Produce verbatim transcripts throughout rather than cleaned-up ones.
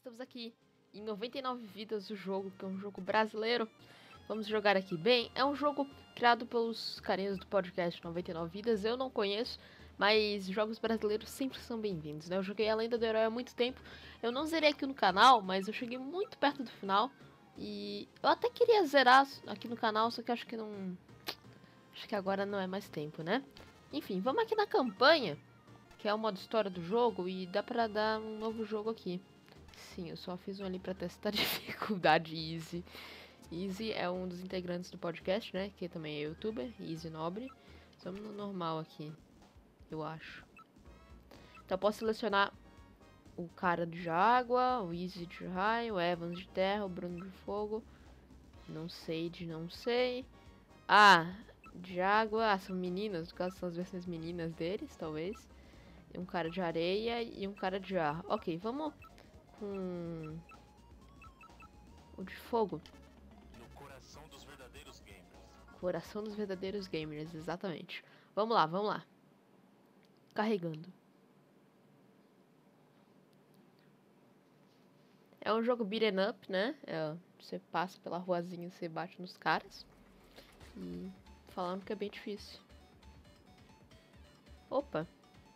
estamos aqui em noventa e nove Vidas, o jogo, que é um jogo brasileiro. Vamos jogar aqui. Bem, é um jogo criado pelos carinhas do podcast noventa e nove Vidas. Eu não conheço, mas jogos brasileiros sempre são bem-vindos, né? Eu joguei a Lenda do Herói há muito tempo. Eu não zerei aqui no canal, mas eu cheguei muito perto do final. E eu até queria zerar aqui no canal, só que acho que não... Acho que agora não é mais tempo, né? Enfim, vamos aqui na campanha, que é o modo história do jogo, e dá pra dar um novo jogo aqui. Sim, eu só fiz um ali pra testar a dificuldade Easy. Easy é um dos integrantes do podcast, né? Que também é youtuber, Easy Nobre. Estamos no normal aqui, eu acho. Então eu posso selecionar o cara de água, o Easy de raio, o Evans de terra, o Bruno de fogo. Não sei de não sei. Ah, de água. Ah, são meninas, no caso são as versões meninas deles, talvez. Um cara de areia e um cara de ar. Ok, vamos com o de fogo. No coração dos verdadeiros gamers. Coração dos verdadeiros gamers, exatamente. Vamos lá, vamos lá. Carregando. É um jogo beat'em up, né? É, você passa pela ruazinha, você bate nos caras. E falando que é bem difícil. Opa.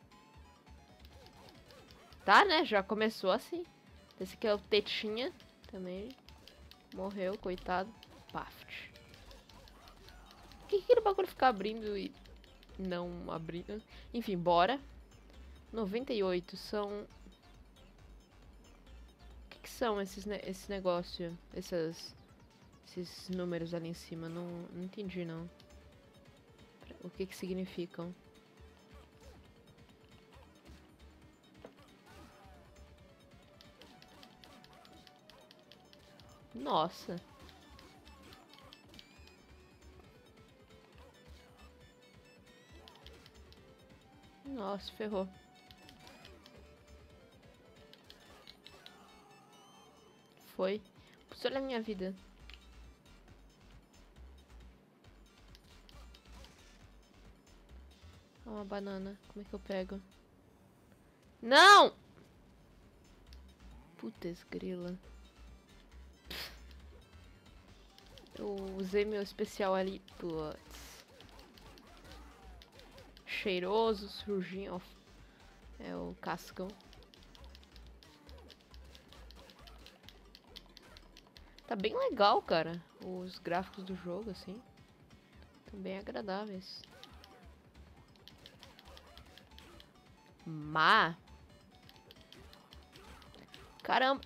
Tá, né? Já começou assim. Esse aqui é o Tetinha. Também morreu, coitado. Paft. Por que aquele bagulho fica abrindo e não abrindo? Enfim, bora. noventa e oito são... O que, que são esses ne esse negócio? Essas... Esses números ali em cima? Não, não entendi, não. O que que significam? Nossa. Nossa, ferrou. Foi. Putz, olha a minha vida. Olha uma banana. Como é que eu pego? Não! Putz, grila. Eu usei meu especial ali. Putz. Cheiroso, surginho. É o cascão. Tá bem legal, cara. Os gráficos do jogo, assim. Estão bem agradáveis. Má. Caramba.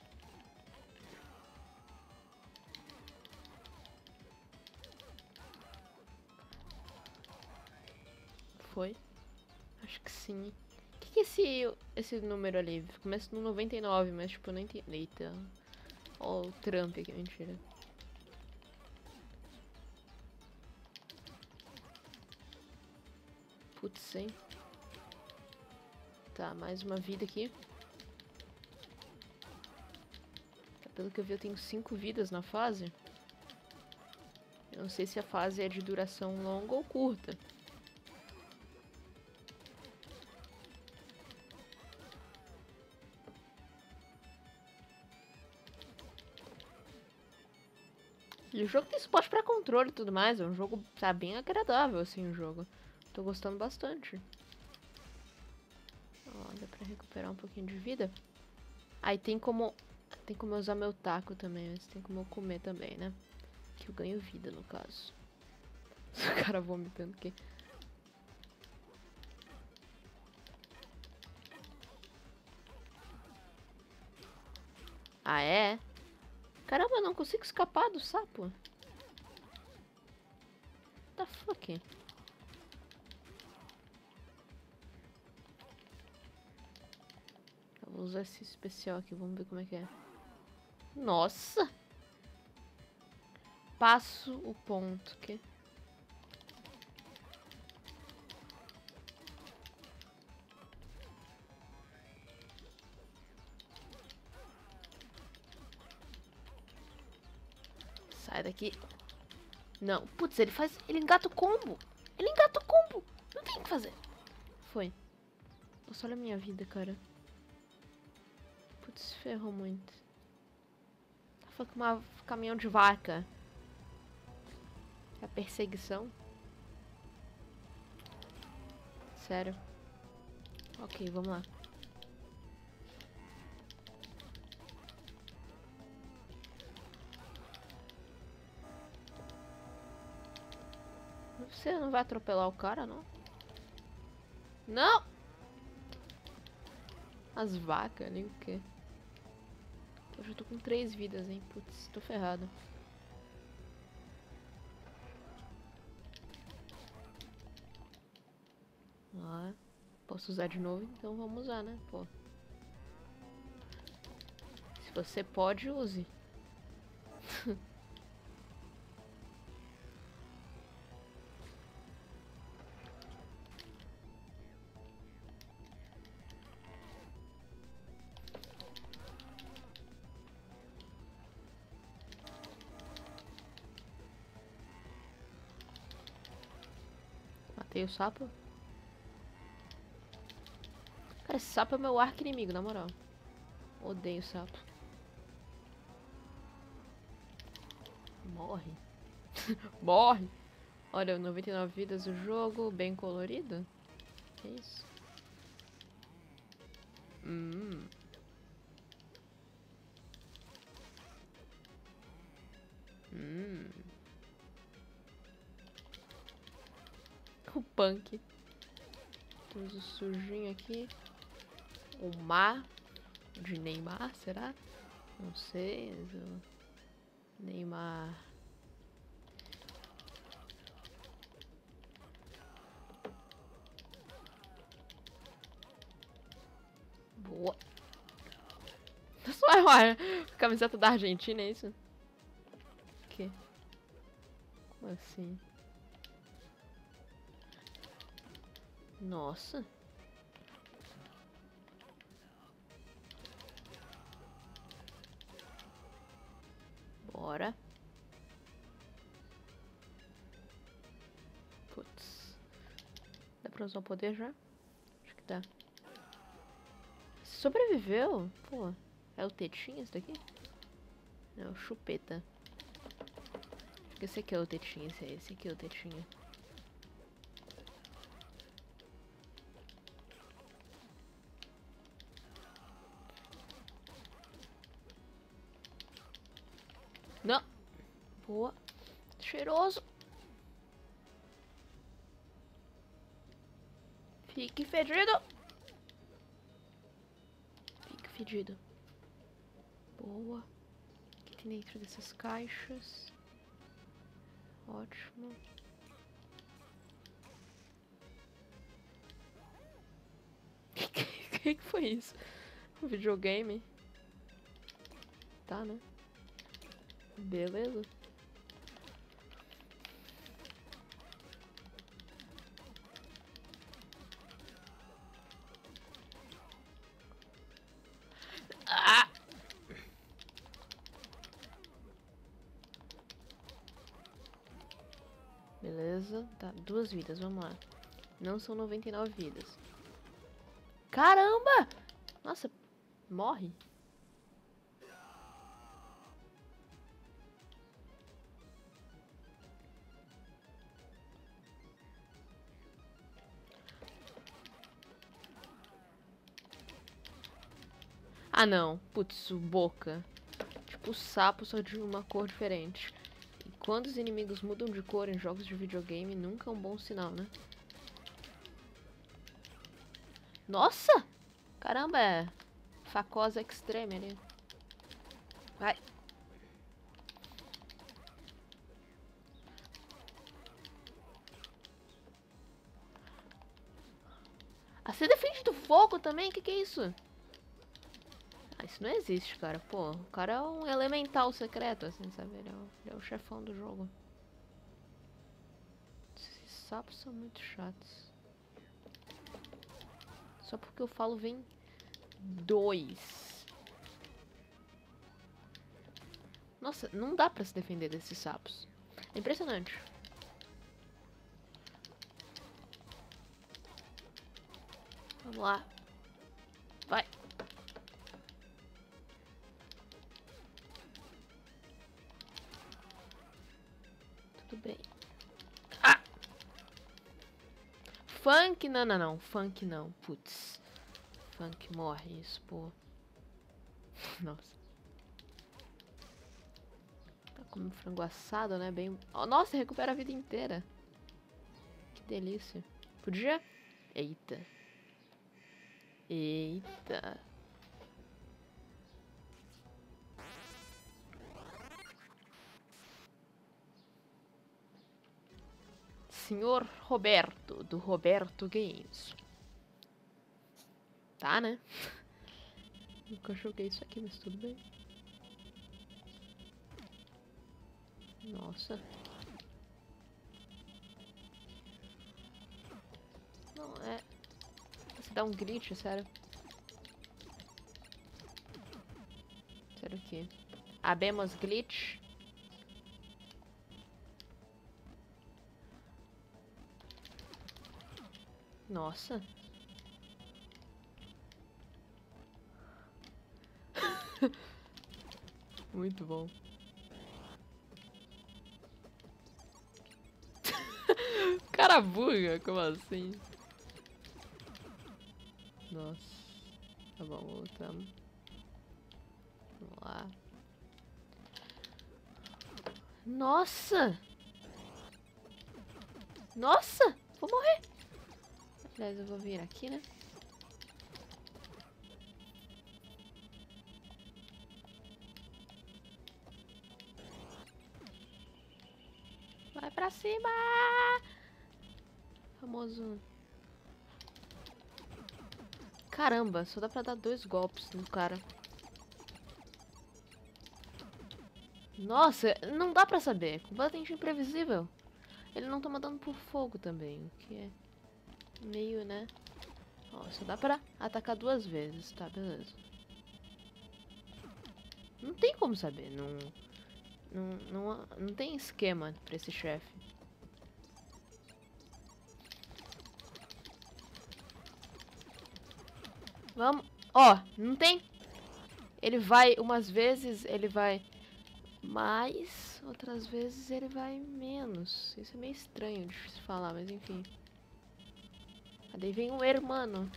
Foi? Acho que sim. O que, que é esse, esse número ali? Começa no noventa e nove, mas tipo, eu não entendi. Eita. Ó, o Trump aqui, mentira. Putz, hein? Tá, mais uma vida aqui. Pelo que eu vi, eu tenho cinco vidas na fase. Eu não sei se a fase é de duração longa ou curta. E o jogo tem suporte pra controle e tudo mais. É um jogo, tá bem agradável, assim, o jogo. Tô gostando bastante. Ó, dá pra recuperar um pouquinho de vida. Aí tem como... Tem como eu usar meu taco também, mas tem como eu comer também, né? Que eu ganho vida, no caso. O cara vomitando aqui. Ah, é? Caramba, eu não consigo escapar do sapo. What the fuck? Eu vou usar esse especial aqui, vamos ver como é que é. Nossa! Passo o ponto, que... Sai daqui. Não. Putz, ele faz... Ele engata o combo. Ele engata o combo. Não tem o que fazer. Foi. Nossa, olha a minha vida, cara. Putz, ferrou muito. Foi com uma caminhão de vaca. A perseguição. Sério. Ok, vamos lá. Você não vai atropelar o cara, não? Não! As vacas ali, o quê? Eu já tô com três vidas, hein? Putz, tô ferrado. Ah, posso usar de novo? Então vamos usar, né? Pô. Se você pode, use. Matei o sapo. Cara, esse sapo é meu arco inimigo, na moral. Odeio sapo. Morre. Morre. Olha, noventa e nove vidas o jogo, bem colorido. Que isso? Hum. Hum. O punk. Temos o sujinho aqui. O mar de Neymar, será? Não sei. O Neymar. Boa. Nossa, ué, camiseta da Argentina, é isso? O quê? Como assim? Nossa. Bora. Putz. Dá pra usar o poder já? Acho que dá. Sobreviveu? Pô. É o Tetinha esse daqui? Não, é o Chupeta. Acho que esse aqui é o Tetinha, esse, é, esse aqui é o Tetinha. Não! Boa. Cheiroso. Fique fedido. Fique fedido. Boa. O que tem dentro dessas caixas? Ótimo. O que que foi isso? Um videogame? Tá, né? Beleza. Ah! Beleza. Tá, duas vidas, vamos lá. Não são noventa e nove vidas. Caramba! Nossa, morre. Ah, não. Putz, o boca. Tipo, o sapo, só de uma cor diferente. E quando os inimigos mudam de cor em jogos de videogame, nunca é um bom sinal, né? Nossa! Caramba, é facosa extreme ali. Vai. Ah, você defende do fogo também? O que, que é isso? Ah, isso não existe, cara. Pô, o cara é um elemental secreto, assim, sabe? Ele é o, ele é o chefão do jogo. Esses sapos são muito chatos. Só porque eu falo vem dois. Nossa, não dá pra se defender desses sapos. É impressionante. Vamos lá. Vai. Tudo bem. Ah! Funk, não, não, não. Funk não. Putz. Funk morre, isso, pô. Nossa. Tá como frango assado, né? Bem... Oh, nossa, recupera a vida inteira. Que delícia. Podia? Eita. Eita. Senhor Roberto, do Roberto Games. Tá, né? Nunca joguei isso aqui, mas tudo bem. Nossa. Não, é... Você dá um glitch, sério. Sério o quê? Abemos glitch. Nossa. Muito bom. Cara buga, como assim? Nossa. Tá bom, voltamos. Vamos lá. Nossa! Nossa! Vou morrer! Aliás, eu vou vir aqui, né? Vai pra cima! Famoso. Caramba, só dá pra dar dois golpes no cara. Nossa, não dá pra saber. Completamente imprevisível. Ele não toma dano por fogo também, o que é meio, né? Ó, só dá pra atacar duas vezes, tá? Beleza. Não tem como saber, não... Não, não, não tem esquema pra esse chefe. Vamos. Ó, não tem. Ele vai umas vezes, ele vai mais, outras vezes ele vai menos. Isso é meio estranho de se falar, mas enfim. Daí vem um hermano.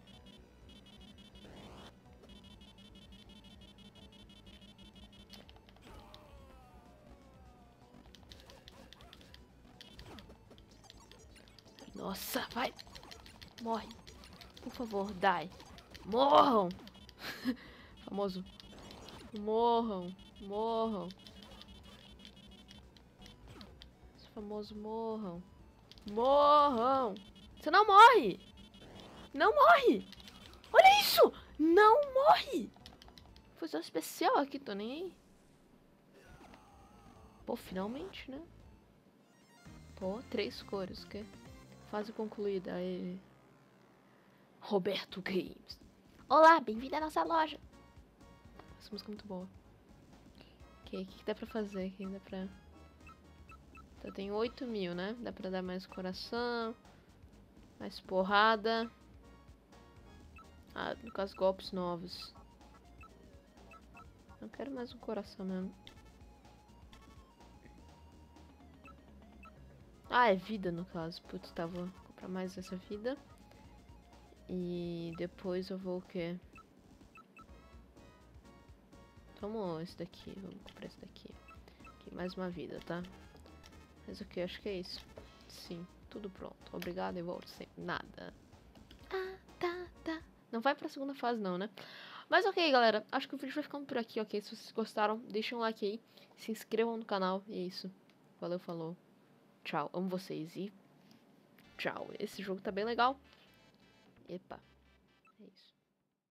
Nossa, vai. Morre. Por favor, dai. Morram. Famoso. Morram. Morram. Os famosos morram. Morram. Você não morre. Não morre. Olha isso. Não morre. Foi só especial aqui, tô nem aí. Pô, finalmente, né? Pô, três cores, que fase concluída. Aí. Roberto Games. Olá, bem-vindo à nossa loja. Essa música é muito boa. Ok, o que, que dá pra fazer aqui? Dá pra... Então tem oito mil, né? Dá pra dar mais coração. Mais porrada. Ah, no caso, golpes novos. Não quero mais um coração mesmo. Ah, é vida no caso. Putz, tá, vou comprar mais essa vida. E depois eu vou o quê? Vamos esse daqui, vamos comprar esse daqui. Aqui, mais uma vida, tá? Mas o que? Acho que é isso. Sim, tudo pronto. Obrigado e volto sem nada. Ah, tá, tá. Não vai pra segunda fase não, né? Mas ok, galera. Acho que o vídeo vai ficando por aqui, ok? Se vocês gostaram, deixem um like aí. Se inscrevam no canal. E é isso. Valeu, falou. Tchau. Amo vocês e... Tchau. Esse jogo tá bem legal. Epa. É isso.